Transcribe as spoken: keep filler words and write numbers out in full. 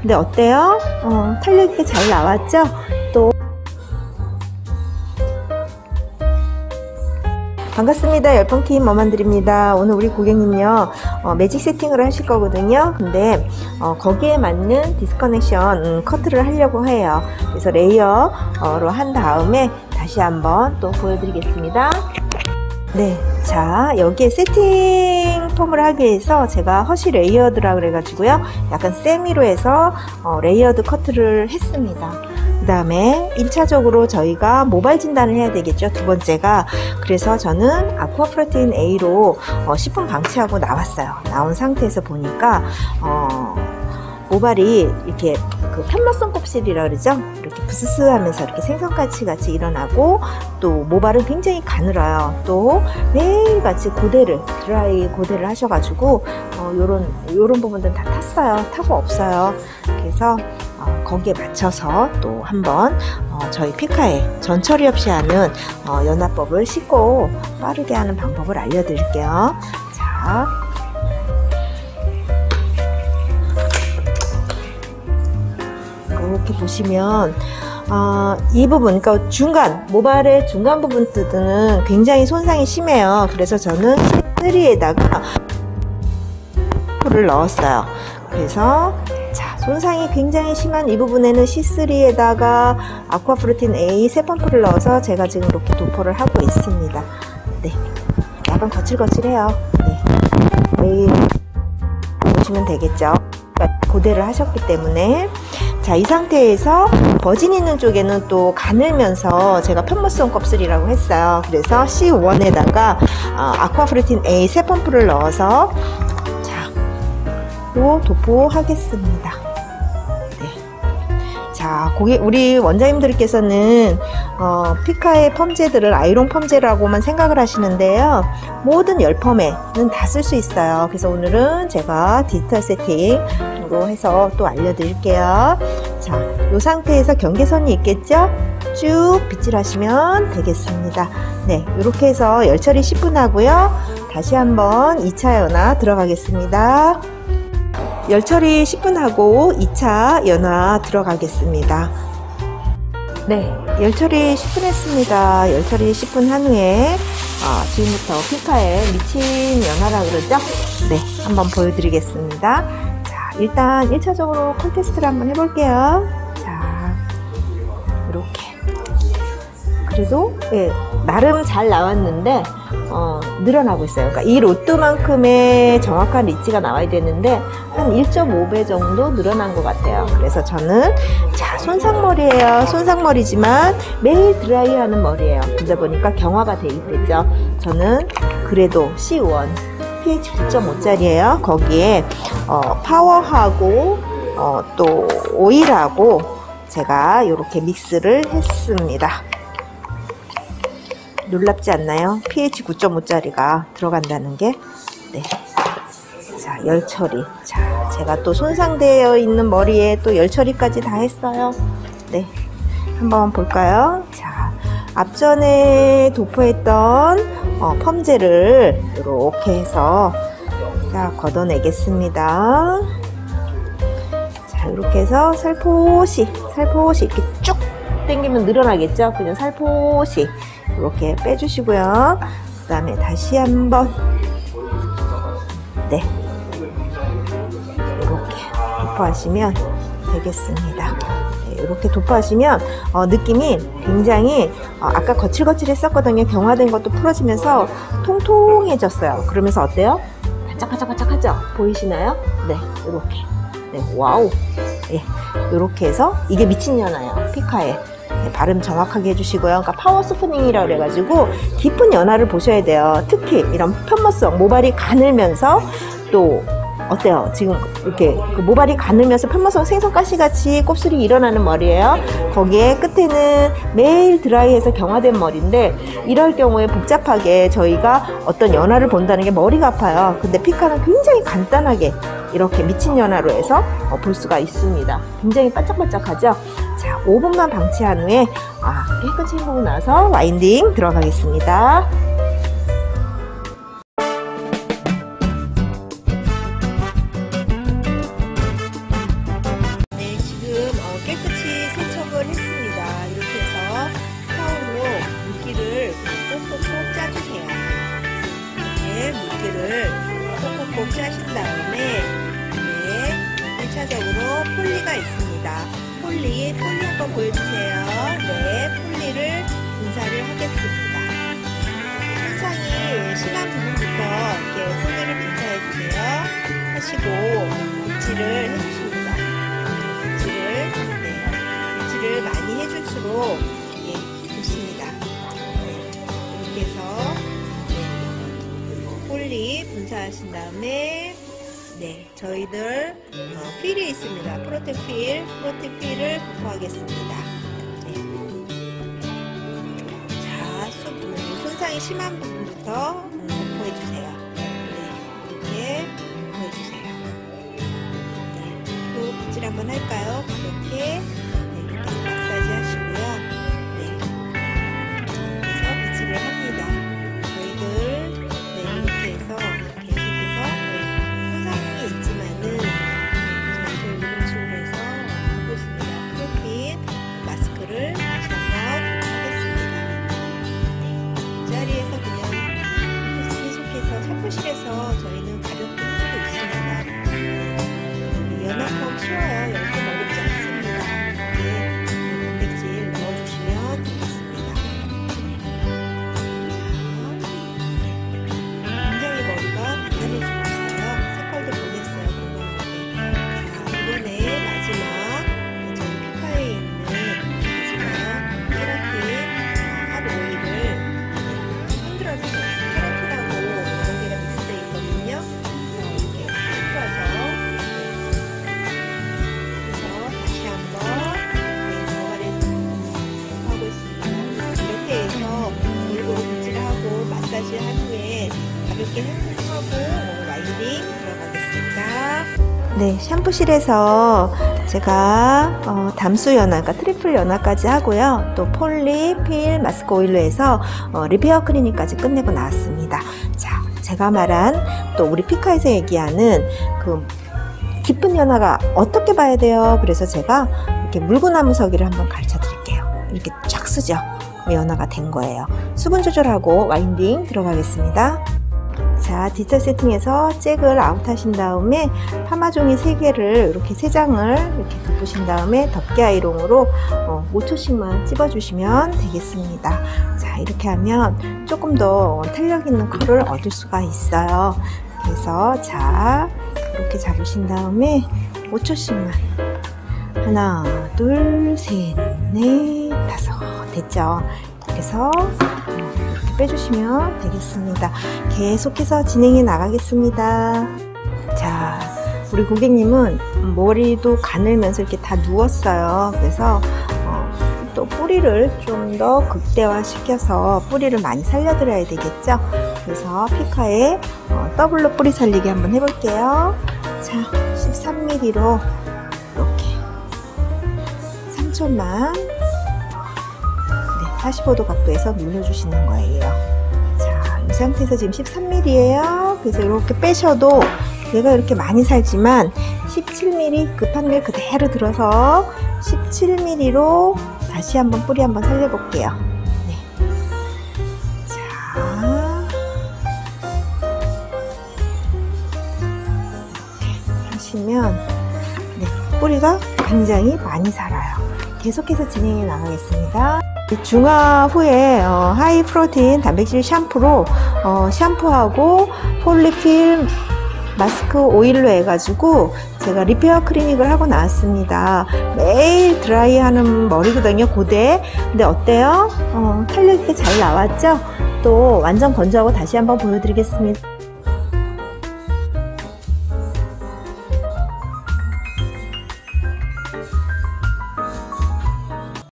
근데 어때요? 어, 탄력 있게 잘 나왔죠? 또 반갑습니다. 열펑팀 머만들입니다. 오늘 우리 고객님요 어, 매직 세팅을 하실 거거든요. 근데 어, 거기에 맞는 디스커넥션 음, 커트를 하려고 해요. 그래서 레이어로 한 다음에 다시 한번 또 보여드리겠습니다. 네, 자 여기에 세팅 폼을 하기 위해서 제가 허쉬 레이어드라 그래가지고요 약간 세미로 해서 어, 레이어드 커트를 했습니다. 그 다음에 일 차적으로 저희가 모발 진단을 해야 되겠죠. 두 번째가. 그래서 저는 아쿠아 프로테인 A로 어, 십 분 방치하고 나왔어요. 나온 상태에서 보니까 어, 모발이 이렇게 그 편마성 껍질이라 그러죠. 이렇게 부스스 하면서 이렇게 생선같이 같이 일어나고, 또 모발은 굉장히 가늘어요. 또 매일같이 고데를 드라이 고데를 하셔가지고 어, 요런 요런 부분들은 다 탔어요. 타고 없어요. 그래서 어, 거기에 맞춰서 또 한번 어, 저희 피카에 전처리 없이 하는 어, 연화법을 쉽고 빠르게 하는 방법을 알려드릴게요. 자, 이렇게 보시면 어, 이 부분, 그러니까 중간 모발의 중간 부분들은 굉장히 손상이 심해요. 그래서 저는 씨 쓰리에다가 를 넣었어요. 그래서 자, 손상이 굉장히 심한 이 부분에는 씨 쓰리에다가 아쿠아 프로테인 A 세 펌프를 넣어서 제가 지금 이렇게 도포를 하고 있습니다. 네, 약간 거칠거칠해요. 네, 매일 보시면 되겠죠. 고데를 하셨기 때문에. 자, 이 상태에서 버진 있는 쪽에는 또 가늘면서 제가 편모성 껍질이라고 했어요. 그래서 씨 원에다가 어, 아쿠아 프로테인 A 세 펌프를 넣어서 자, 또 도포하겠습니다. 네. 자, 고객, 우리 원장님들께서는 어, 피카의 펌제들을 아이론 펌제라고만 생각을 하시는데요. 모든 열펌에는 다 쓸 수 있어요. 그래서 오늘은 제가 디지털 세팅으로 해서 또 알려드릴게요. 자, 이 상태에서 경계선이 있겠죠? 쭉 빗질하시면 되겠습니다. 네, 이렇게 해서 열처리 십 분 하고요. 다시 한번 이 차 연화 들어가겠습니다. 열처리 십 분 하고 이 차 연화 들어가겠습니다. 네, 열처리 십 분 했습니다. 열처리 십 분 한 후에 어, 지금부터 피카에 미친 연화라 그러죠? 네, 한번 보여드리겠습니다. 자, 일단 일 차적으로 콘테스트를 한번 해볼게요. 자, 이렇게. 그래도 예, 나름 잘 나왔는데 어, 늘어나고 있어요. 그러니까 이 로또만큼의 정확한 리치가 나와야 되는데 한 일 점 오 배 정도 늘어난 것 같아요. 그래서 저는 자, 손상머리예요. 손상머리지만 매일 드라이하는 머리예요. 그러다 보니까 경화가 돼 있겠죠. 저는 그래도 씨 원 피에이치 구 점 오 짜리예요. 거기에 어, 파워하고 어, 또 오일하고 제가 이렇게 믹스를 했습니다. 놀랍지 않나요? 피에이치 구 점 오 짜리가 들어간다는 게. 네. 자, 열처리. 자, 제가 또 손상되어 있는 머리에 또 열처리까지 다 했어요. 네. 한번 볼까요? 자, 앞전에 도포했던 어, 펌제를 이렇게 해서 자, 걷어내겠습니다. 자, 이렇게 해서 살포시, 살포시 이렇게 쭉 당기면 늘어나겠죠? 그냥 살포시 이렇게 빼주시고요. 그 다음에 다시 한번 네, 이렇게 도포하시면 되겠습니다. 네, 이렇게 도포하시면 어, 느낌이 굉장히 어, 아까 거칠거칠했었거든요. 경화된 것도 풀어지면서 통통해졌어요. 그러면서 어때요? 반짝반짝반짝 하죠? 보이시나요? 네, 이렇게. 네, 와우. 예, 이렇게 해서 이게 미친 연화예요. 피카에. 네, 발음 정확하게 해주시고요. 그러니까 파워 소프닝이라 그래가지고 깊은 연화를 보셔야 돼요. 특히 이런 편모성 모발이 가늘면서 또 어때요? 지금 이렇게 그 모발이 가늘면서 편모성 생선가시 같이 곱슬이 일어나는 머리예요. 거기에 끝에는 매일 드라이해서 경화된 머리인데 이럴 경우에 복잡하게 저희가 어떤 연화를 본다는 게 머리가 아파요. 근데 피카는 굉장히 간단하게 이렇게 미친 연화로 해서 어, 볼 수가 있습니다. 굉장히 반짝반짝하죠? 자, 오 분만 방치한 후에 아, 깨끗이 헹구고 나서 와인딩 들어가겠습니다. 하시고 빗질을 해주십니다. 빗질을, 네, 빗질을 많이 해줄수록 예, 좋습니다. 네, 이렇게 해서 네, 폴리 분사하신 다음에 네, 저희들 어, 필이 있습니다. 프로텍 필, 프로텍 필을 부포하겠습니다. 네. 자, 수, 음, 손상이 심한 부분부터 음, 부포해주세요. 네, 이렇게 부포해주세요. 네, 또 빗질 한번 할까요? 이렇게, 네, 이렇게 마사지 하시고요. 네, 그래서 빗질을 합니다. 저희들 네, 이렇게 해서 계속해서 손상이 있지만은 저희들 이동치료를 해서 하고 있습니다. 프로틴 마스크를 다시 한번 하겠습니다. 네, 이 자리에서 그냥 계속해서 샤프실에서 저희는 가볍게 해주고 있습니다. 네, 연합하고 쉬워요. 연습 어렵지 않습니다. 네, 단백질 넣어주시면 되겠습니다. 굉장히 머리가 단단해지고 있어요. 색깔도 보냈어요. 건강하게. 자, 이번에 마지막 저희 피카에 있는 마지막 케라틴 핫 오일을 흔들어주세요. 케라틴하고 여러 개가 믹스되어 있거든요. 이렇게 흔들어서 그래서 다시 한번 정화를 하고 있습니다. 이렇게 해서 골고루 빗질하고 마사지 한 후에 가볍게 헹구하고 와인딩 들어가겠습니다. 네, 샴푸실에서 제가 어, 담수 연화, 그러니까 트리플 연화까지 하고요. 또 폴리, 필, 마스크 오일로 해서 어, 리페어 클리닝까지 끝내고 나왔습니다. 자, 제가 말한 또 우리 피카에서 얘기하는 그 깊은 연화가 어떻게 봐야 돼요? 그래서 제가 이렇게 물구나무서기를 한번 가르쳐 드릴게요. 이렇게 쫙 쓰죠. 연화가 된 거예요. 수분 조절하고 와인딩 들어가겠습니다. 자, 디지털 세팅에서 잭을 아웃하신 다음에 파마종이 세 개를 이렇게 세 장을 이렇게 덮으신 다음에 덮개 아이롱으로 어, 오 초씩만 찝어주시면 되겠습니다. 자, 이렇게 하면 조금 더 탄력 있는 컬을 얻을 수가 있어요. 그래서 자, 이렇게 잡으신 다음에 오 초씩만 하나, 둘, 셋, 넷, 다섯 됐죠? 그래서 이렇게 빼주시면 되겠습니다. 계속해서 진행해 나가겠습니다. 자, 우리 고객님은 머리도 가늘면서 이렇게 다 누웠어요. 그래서 어, 또 뿌리를 좀 더 극대화 시켜서 뿌리를 많이 살려드려야 되겠죠. 그래서 피카에 어, 더블로 뿌리 살리기 한번 해볼게요. 자, 십삼 밀리미터로 이렇게 삼 초만 네, 사십오 도 각도에서 눌러주시는 거예요. 자, 이 상태에서 지금 십삼 밀리미터예요. 그래서 이렇게 빼셔도 얘가 이렇게 많이 살지만 십칠 밀리미터 급한 길 그대로 들어서 십칠 밀리미터로 다시 한번 뿌리 한번 살려볼게요. 네. 자, 이렇게 하시면 네, 뿌리가 굉장히 많이 살아요. 계속해서 진행해 나가겠습니다. 중화 후에 어, 하이 프로틴 단백질 샴푸로 어, 샴푸하고 폴리필 마스크 오일로 해가지고 제가 리페어 클리닉을 하고 나왔습니다. 매일 드라이 하는 머리거든요, 고대. 근데 어때요? 어, 탄력 있게 잘 나왔죠? 또 완전 건조하고 다시 한번 보여드리겠습니다.